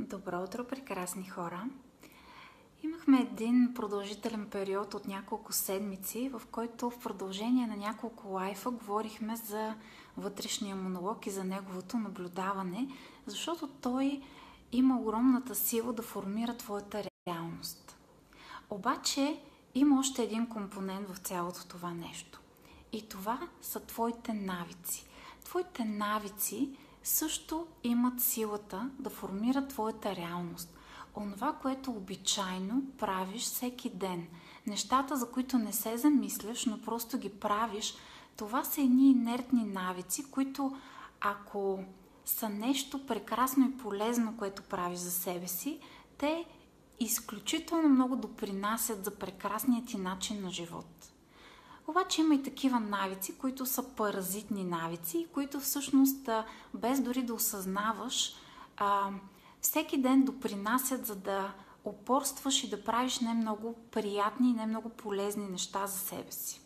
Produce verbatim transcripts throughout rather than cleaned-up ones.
Добро утро, прекрасни хора! Имахме един продължителен период от няколко седмици, в който в продължение на няколко лайфа говорихме за вътрешния монолог и за неговото наблюдаване, защото той има огромната сила да формира твоята реалност. Обаче има още един компонент в цялото това нещо. И това са твоите навици. Твоите навици също имат силата да формират твоята реалност. Онова, което обичайно правиш всеки ден. Нещата, за които не се замисляш, но просто ги правиш, това са едни инертни навици, които ако са нещо прекрасно и полезно, което правиш за себе си, те изключително много допринасят за прекрасният ти начин на живот. Обаче има и такива навици, които са паразитни навици, които всъщност, без дори да осъзнаваш, всеки ден допринасят, за да упорстваш и да правиш не много приятни и не много полезни неща за себе си.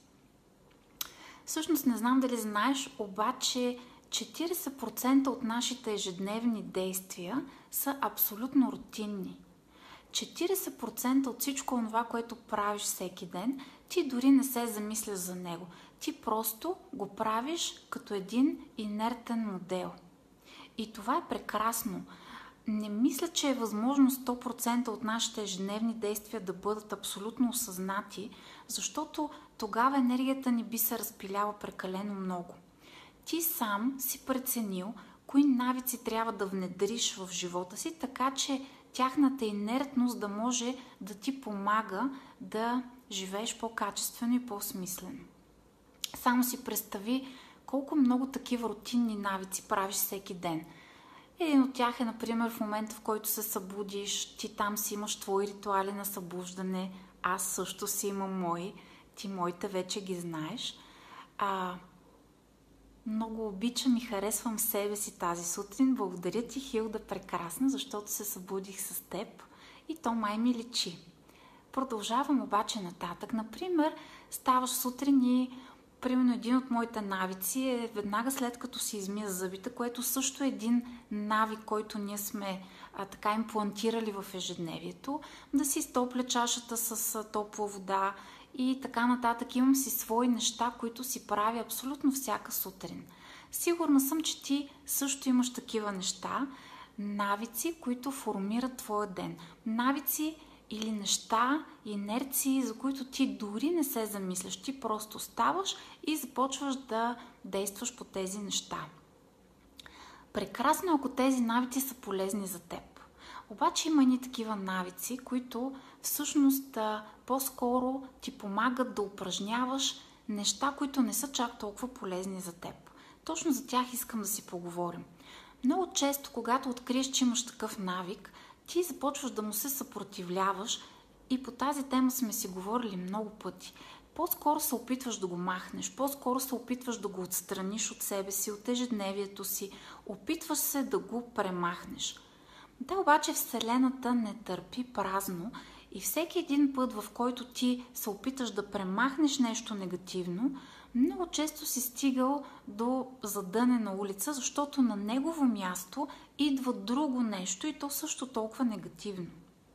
Всъщност не знам дали знаеш, обаче четирийсет процента от нашите ежедневни действия са абсолютно рутинни. четирийсет процента от всичко това, което правиш всеки ден, ти дори не се замисляш за него. Ти просто го правиш като един инертен модел. И това е прекрасно. Не мисля, че е възможно сто процента от нашите ежедневни действия да бъдат абсолютно осъзнати, защото тогава енергията ни би се разпиляла прекалено много. Ти сам си преценил кои навици трябва да внедриш в живота си, така че тяхната инертност да може да ти помага да живееш по-качествено и по-смислено. Само си представи колко много такива рутинни навици правиш всеки ден. Един от тях е, например, в момента, в който се събудиш, ти там си имаш твои ритуали на събуждане, аз също си имам мои, ти моите вече ги знаеш. А, много обичам и харесвам себе си тази сутрин. Благодаря ти, Хилда, прекрасна, защото се събудих с теб и то май ми личи. Продължавам обаче нататък. Например, ставаш сутрин и примерно един от моите навици е веднага след като си измия зъбите, което също е един навик, който ние сме а, така имплантирали в ежедневието, да си изтопля чашата с а, топла вода и така нататък. Имам си свои неща, които си правя абсолютно всяка сутрин. Сигурна съм, че ти също имаш такива неща, навици, които формират твоя ден. Навици или неща, инерции, за които ти дори не се замисляш. Ти просто ставаш и започваш да действаш по тези неща. Прекрасно, ако тези навици са полезни за теб. Обаче има и такива навици, които всъщност по-скоро ти помагат да упражняваш неща, които не са чак толкова полезни за теб. Точно за тях искам да си поговорим. Много често, когато откриеш, че имаш такъв навик, ти започваш да му се съпротивляваш и по тази тема сме си говорили много пъти. По-скоро се опитваш да го махнеш, по-скоро се опитваш да го отстраниш от себе си, от ежедневието си, опитваш се да го премахнеш. Да, обаче Вселената не търпи празно и всеки един път, в който ти се опиташ да премахнеш нещо негативно, много често си стигал до задънена улица, защото на негово място идва друго нещо и то също толкова негативно.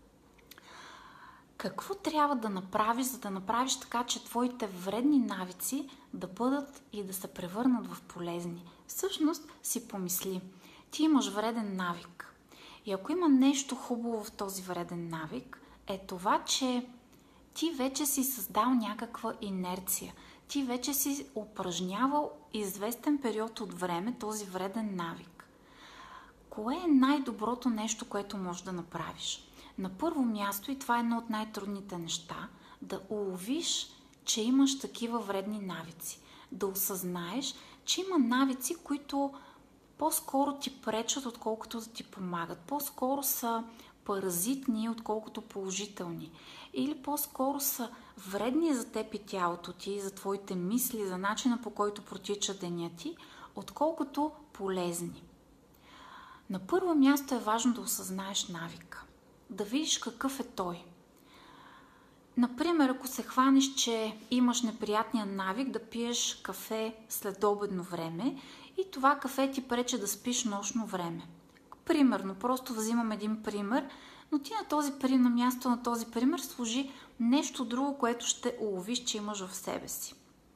Какво трябва да направиш, за да направиш така, че твоите вредни навици да бъдат и да се превърнат в полезни? Всъщност си помисли, ти имаш вреден навик. И ако има нещо хубаво в този вреден навик, е това, че ти вече си създал някаква инерция. Ти вече си упражнявал известен период от време този вреден навик. Кое е най-доброто нещо, което можеш да направиш? На първо място, и това е едно от най-трудните неща, да уловиш, че имаш такива вредни навици. Да осъзнаеш, че има навици, които по-скоро ти пречат, отколкото да ти помагат. По-скоро са паразитни, отколкото положителни. Или по-скоро са вредни за теб и тялото ти, за твоите мисли, за начина, по който протича деня ти, отколкото полезни. На първо място е важно да осъзнаеш навика. Да видиш какъв е той. Например, ако се хванеш, че имаш неприятния навик да пиеш кафе след обедно време и това кафе ти пречи да спиш нощно време. Примерно, просто взимам един пример, но ти на този пример, на място на този пример сложи нещо друго, което ще уловиш, че имаш в себе си.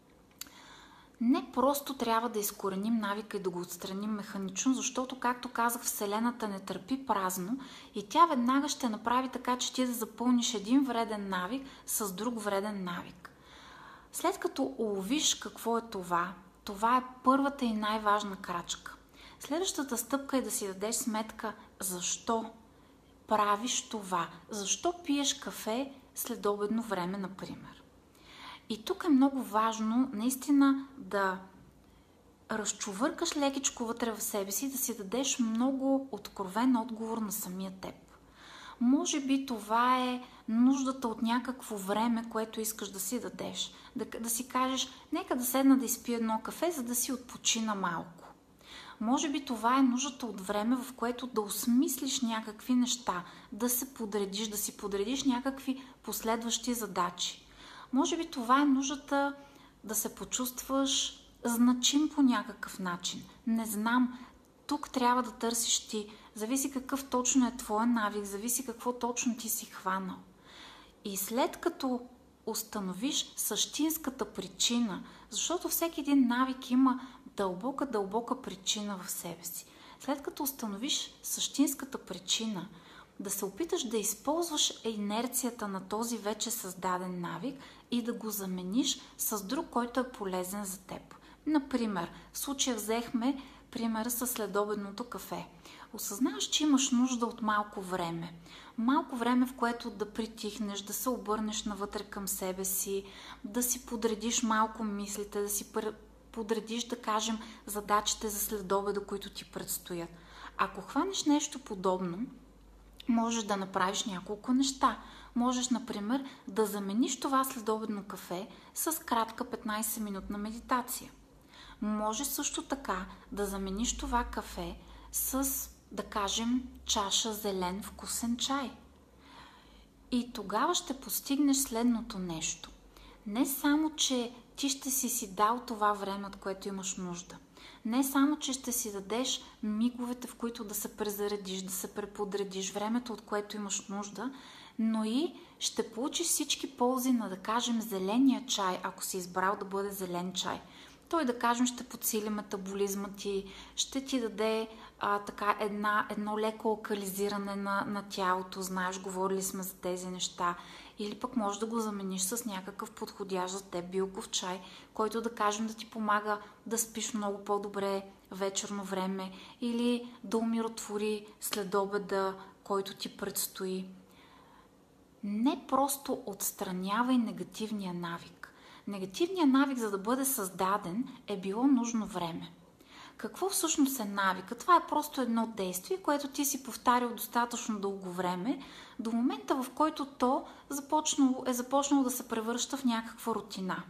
Не просто трябва да изкореним навика и да го отстраним механично, защото, както казах, Вселената не търпи празно и тя веднага ще направи така, че ти да запълниш един вреден навик с друг вреден навик. След като уловиш какво е това, това е първата и най-важна крачка. Следващата стъпка е да си дадеш сметка защо правиш това, защо пиеш кафе след обедно време, например. И тук е много важно наистина да разчувъркаш лекичко вътре в себе си и да си дадеш много откровен отговор на самия теб. Може би това е нуждата от някакво време, което искаш да си дадеш. Да, да си кажеш, нека да седна да изпия едно кафе, за да си отпочина малко. Може би това е нуждата от време, в което да осмислиш някакви неща, да се подредиш, да си подредиш някакви последващи задачи. Може би това е нуждата да се почувстваш значим по някакъв начин. Не знам, тук трябва да търсиш ти. Зависи какъв точно е твоя навик, зависи какво точно ти си хванал. И след като установиш същинската причина, защото всеки един навик има дълбока, дълбока причина в себе си. След като установиш същинската причина, да се опиташ да използваш инерцията на този вече създаден навик и да го замениш с друг, който е полезен за теб. Например, в случая взехме примера с следобедното кафе. Осъзнаваш, че имаш нужда от малко време. Малко време, в което да притихнеш, да се обърнеш навътре към себе си, да си подредиш малко мислите, да си подредиш, да кажем, задачите за следобеда, които ти предстоят. Ако хванеш нещо подобно, можеш да направиш няколко неща. Можеш, например, да замениш това следобедно кафе с кратка петнайсет-минутна медитация. Може също така да замениш това кафе с, да кажем, чаша зелен вкусен чай. И тогава ще постигнеш следното нещо. Не само, че ти ще си си дал това време, от което имаш нужда. Не само, че ще си дадеш миговете, в които да се презаредиш, да се преподредиш, времето, от което имаш нужда, но и ще получиш всички ползи на, да кажем, зеления чай, ако си избрал да бъде зелен чай. Той, да кажем, ще подсили метаболизма ти, ще ти даде а, така една, едно леко локализиране на, на тялото, знаеш, говорили сме за тези неща. Или пък можеш да го замениш с някакъв подходящ за теб билков чай, който, да кажем, да ти помага да спиш много по-добре вечерно време или да умиротвори следобеда, който ти предстои. Не просто отстранявай негативния навик. Негативният навик, за да бъде създаден, е било нужно време. Какво всъщност е навика? Това е просто едно действие, което ти си повтарял достатъчно дълго време, до момента, в който то започнало, е започнало да се превръща в някаква рутина.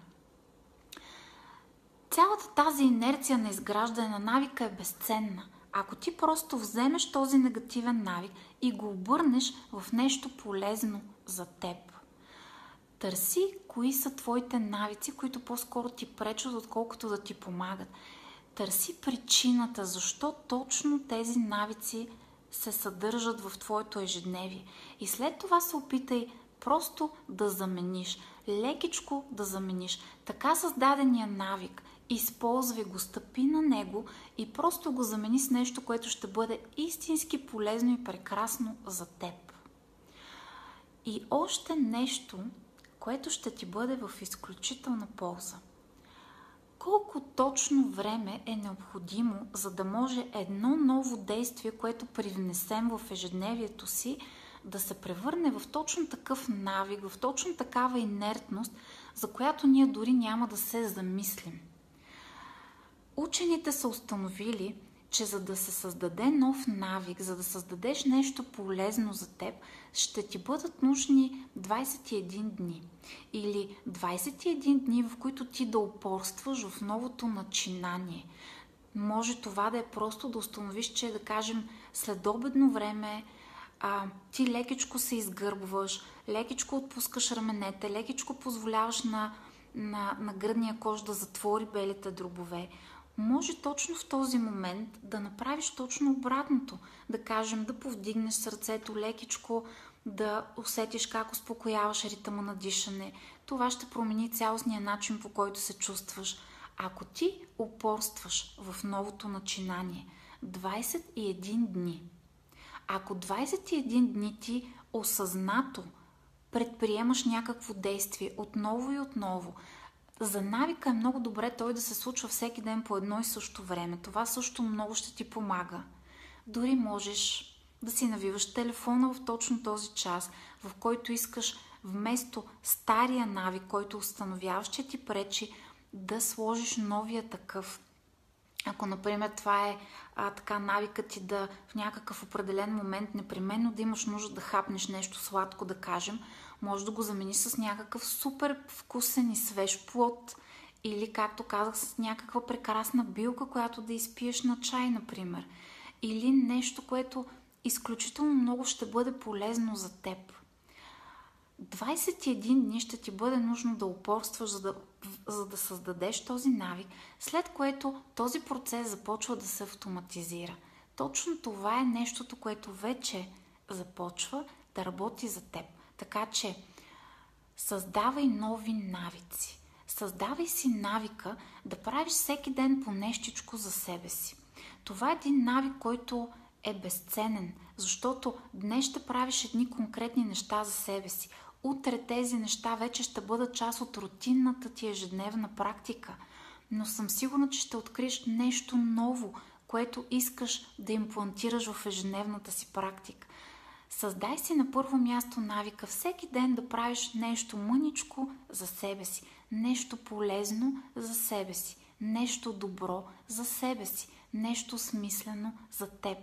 Цялата тази инерция на изграждане на навика е безценна. Ако ти просто вземеш този негативен навик и го обърнеш в нещо полезно за теб. Търси кои са твоите навици, които по-скоро ти пречат, отколкото да ти помагат. Търси причината, защо точно тези навици се съдържат в твоето ежедневие. И след това се опитай просто да замениш, лекичко да замениш. Така създадения навик, използвай го, стъпи на него и просто го замени с нещо, което ще бъде истински полезно и прекрасно за теб. И още нещо, което ще ти бъде в изключителна полза. Колко точно време е необходимо, за да може едно ново действие, което привнесем в ежедневието си, да се превърне в точно такъв навик, в точно такава инертност, за която ние дори няма да се замислим. Учените са установили, че за да се създаде нов навик, за да създадеш нещо полезно за теб, ще ти бъдат нужни двайсет и един дни. Или двайсет и един дни, в които ти да упорстваш в новото начинание. Може това да е просто да установиш, че, да кажем, следобедно време а, ти лекичко се изгърбваш, лекичко отпускаш раменете, лекичко позволяваш на, на, на гръдния кош да затвори белите дробове. може точно в този момент да направиш точно обратното. Да кажем, да повдигнеш сърцето лекичко, да усетиш как успокояваш ритъма на дишане. Това ще промени цялостния начин, по който се чувстваш. Ако ти упорстваш в новото начинание двайсет и един дни, ако двайсет и един дни ти осъзнато предприемаш някакво действие отново и отново, за навика е много добре той да се случва всеки ден по едно и също време. Това също много ще ти помага. Дори можеш да си навиваш телефона в точно този час, в който искаш вместо стария навик, който установяваш, че ти пречи, да сложиш новия такъв. Ако, например, това е а, така навикът ти да в някакъв определен момент непременно да имаш нужда да хапнеш нещо сладко, да кажем, може да го замениш с някакъв супер вкусен и свеж плод или, както казах, с някаква прекрасна билка, която да изпиеш на чай, например. Или нещо, което изключително много ще бъде полезно за теб. двайсет и един дни ще ти бъде нужно да упорстваш, за да, за да създадеш този навик, след което този процес започва да се автоматизира. Точно това е нещото, което вече започва да работи за теб. Така че създавай нови навици. Създавай си навика да правиш всеки ден по нещичко за себе си. Това е един навик, който е безценен, защото днес ще правиш едни конкретни неща за себе си. Утре тези неща вече ще бъдат част от рутинната ти ежедневна практика, но съм сигурна, че ще откриеш нещо ново, което искаш да имплантираш в ежедневната си практика. Създай си на първо място навика всеки ден да правиш нещо мъничко за себе си, нещо полезно за себе си, нещо добро за себе си, нещо смислено за теб.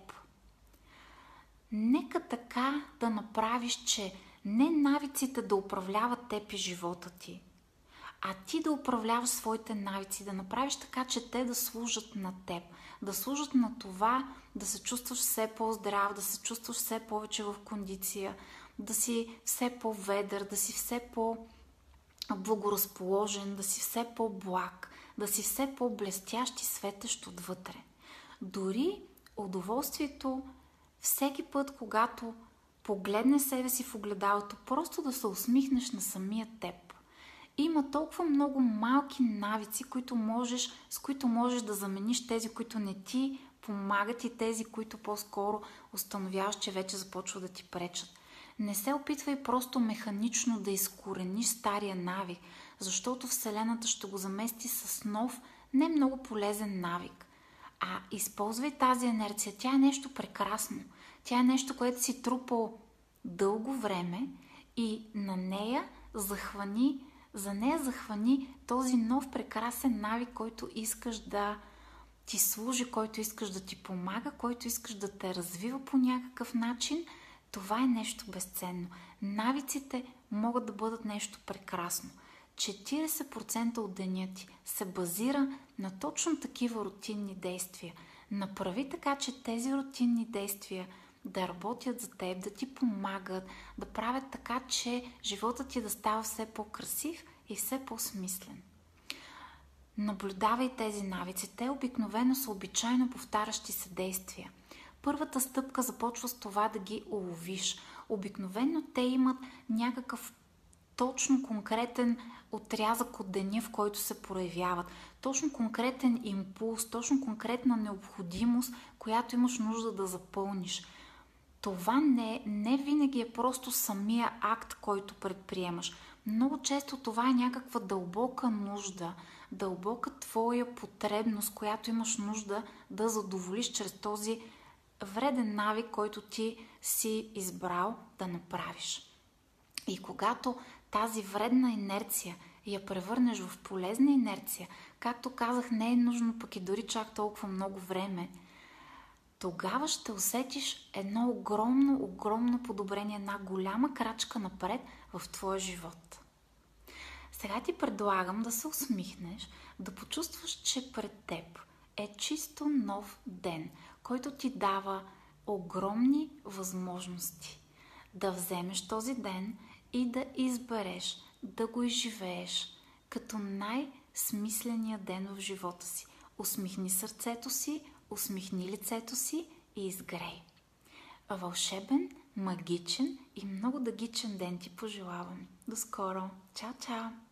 Нека така да направиш, че не навиците да управляват теб и живота ти, а ти да управляваш своите навици, да направиш така, че те да служат на теб, да служат на това да се чувстваш все по-здрав, да се чувстваш все повече в кондиция, да си все по-ведър, да си все по-благоразположен, да си все по-благ, да си все по-блестящ и светещ отвътре. Дори удоволствието всеки път, когато погледнеш себе си в огледалото, просто да се усмихнеш на самия теб. Има толкова много малки навици, които можеш, с които можеш да замениш тези, които не ти помагат и тези, които по-скоро установяваш, че вече започва да ти пречат. Не се опитвай просто механично да изкорениш стария навик, защото Вселената ще го замести с нов, не много полезен навик. А използвай тази инерция. Тя е нещо прекрасно. Тя е нещо, което си трупал дълго време и на нея захвани, за нея захвани този нов прекрасен навик, който искаш да ти служи, който искаш да ти помага, който искаш да те развива по някакъв начин. Това е нещо безценно. Навиците могат да бъдат нещо прекрасно. четирийсет процента от деня ти се базира на точно такива рутинни действия. Направи така, че тези рутинни действия да работят за теб, да ти помагат, да правят така, че животът ти да става все по-красив и все по-смислен. Наблюдавай тези навици. Те обикновено са обичайно повтарящи се действия. Първата стъпка започва с това да ги уловиш. Обикновено те имат някакъв точно конкретен отрязък от деня, в който се проявяват. Точно конкретен импулс, точно конкретна необходимост, която имаш нужда да запълниш. Това не, не винаги е просто самия акт, който предприемаш. Много често това е някаква дълбока нужда, дълбока твоя потребност, която имаш нужда да задоволиш чрез този вреден навик, който ти си избрал да направиш. И когато тази вредна инерция я превърнеш в полезна инерция, както казах, не е нужно пък и дори чак толкова много време, тогава ще усетиш едно огромно, огромно подобрение, една голяма крачка напред в твоя живот. Сега ти предлагам да се усмихнеш, да почувстваш, че пред теб е чисто нов ден, който ти дава огромни възможности да вземеш този ден и да избереш да го изживееш като най-смисления ден в живота си. Усмихни сърцето си, усмихни лицето си и изгрей. Вълшебен, магичен и много дъгичен ден ти пожелавам. До скоро! Чао, чао!